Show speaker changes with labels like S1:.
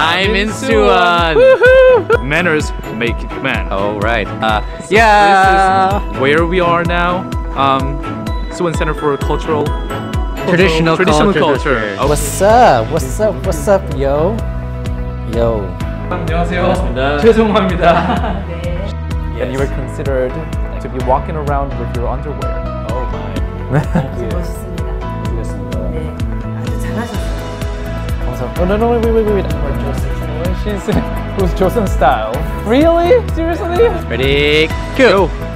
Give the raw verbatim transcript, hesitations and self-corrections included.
S1: I'm in Suwon.
S2: Manners make man.
S1: Oh right. Uh,
S2: So
S1: yeah.
S2: This is where we are now. Um, Suwon Center for Cultural
S1: Traditional,
S2: traditional
S1: culture.
S2: culture.
S1: culture.
S3: What's up? What's up? What's up, yo? Yo.
S2: 안녕하세요. 죄송합니다.
S3: And you were considered to be walking around with your underwear.
S1: Oh my.
S4: 멋있습니다. 네, 아주 잘하셨어요.
S3: Oh no no wait wait wait wait. She's it was Joseon style. Really? Seriously?
S1: Ready? Go.